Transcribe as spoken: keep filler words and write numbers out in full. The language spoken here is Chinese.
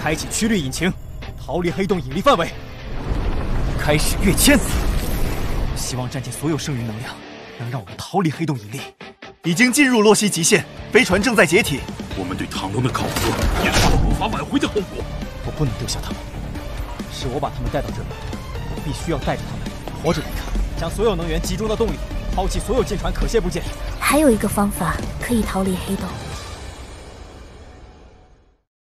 开启驱力引擎，逃离黑洞引力范围。开始跃迁。希望战舰所有剩余能量，能让我们逃离黑洞引力。 已经进入洛希极限，飞船正在解体。 我们对唐龙的考核，也是我无法挽回的后果。 我不能丢下他们，是我把他们带到这里，我必须要带着他们活着离开，将所有能源集中到洞里，抛弃所有舰船可卸部件。 还有一个方法可以逃离黑洞。